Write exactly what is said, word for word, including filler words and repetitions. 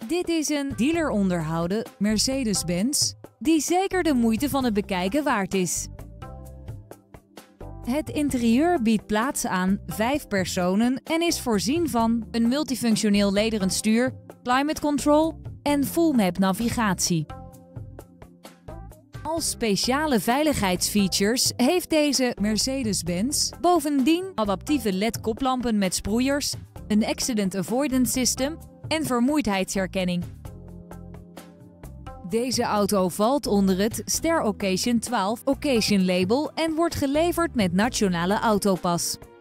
Dit is een dealer onderhouden Mercedes-Benz die zeker de moeite van het bekijken waard is. Het interieur biedt plaats aan vijf personen en is voorzien van een multifunctioneel lederen stuur, climate control en full map navigatie. Als speciale veiligheidsfeatures heeft deze Mercedes-Benz bovendien adaptieve L E D-koplampen met sproeiers, een accident avoidance system en vermoeidheidsherkenning. Deze auto valt onder het Ster Occasion twaalf Occasion label en wordt geleverd met nationale autopas.